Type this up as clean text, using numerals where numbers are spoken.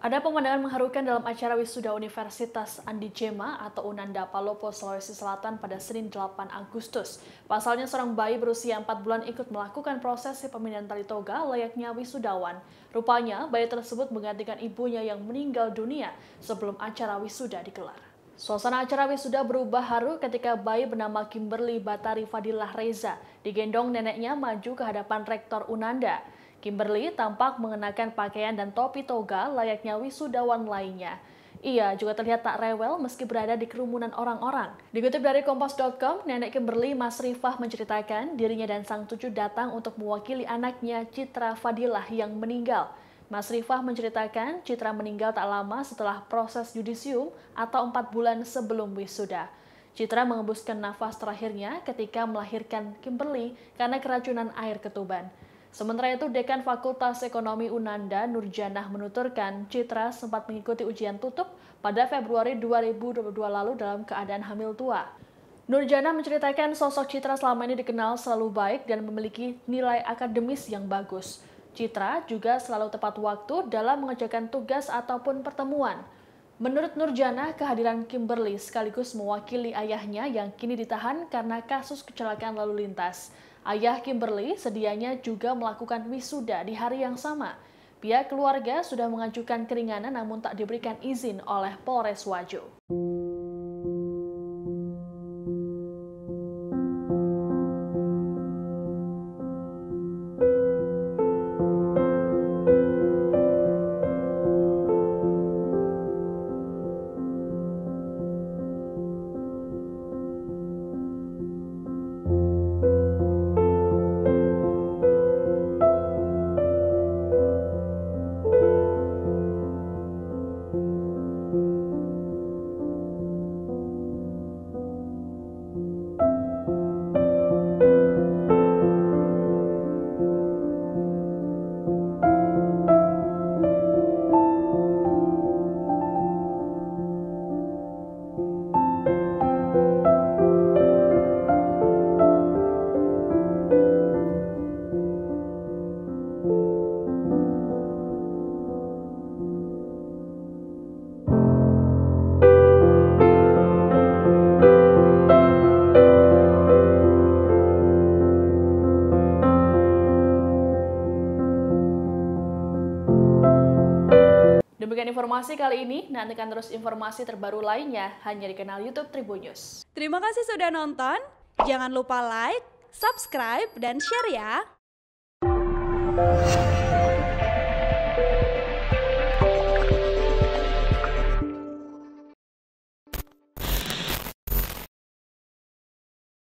Ada pemandangan mengharukan dalam acara wisuda Universitas Andi Jema atau Unanda Palopo, Sulawesi Selatan pada Senin 8 Agustus. Pasalnya seorang bayi berusia 4 bulan ikut melakukan prosesi pemindahan tali toga layaknya wisudawan. Rupanya bayi tersebut menggantikan ibunya yang meninggal dunia sebelum acara wisuda digelar. Suasana acara wisuda berubah haru ketika bayi bernama Kimberly Batari Fadilah Reza digendong neneknya maju ke hadapan Rektor Unanda. Kimberly tampak mengenakan pakaian dan topi toga layaknya wisudawan lainnya. Ia juga terlihat tak rewel meski berada di kerumunan orang-orang. Dikutip dari Kompas.com, nenek Kimberly, Mas Rifah, menceritakan dirinya dan sang cucu datang untuk mewakili anaknya Citra Fadilah yang meninggal. Mas Rifah menceritakan Citra meninggal tak lama setelah proses yudisium atau 4 bulan sebelum wisuda. Citra mengembuskan nafas terakhirnya ketika melahirkan Kimberly karena keracunan air ketuban. Sementara itu, Dekan Fakultas Ekonomi Unanda, Nurjanah, menuturkan Citra sempat mengikuti ujian tutup pada Februari 2022 lalu dalam keadaan hamil tua. Nurjanah menceritakan sosok Citra selama ini dikenal selalu baik dan memiliki nilai akademis yang bagus. Citra juga selalu tepat waktu dalam mengerjakan tugas ataupun pertemuan. Menurut Nurjanah, kehadiran Kimberly sekaligus mewakili ayahnya yang kini ditahan karena kasus kecelakaan lalu lintas. Ayah Kimberly sedianya juga melakukan wisuda di hari yang sama. Pihak keluarga sudah mengajukan keringanan namun tak diberikan izin oleh Polres Wajo. Demikian informasi kali ini, nantikan terus informasi terbaru lainnya hanya di kanal YouTube Tribun News. Terima kasih sudah nonton, jangan lupa like, subscribe, dan share ya!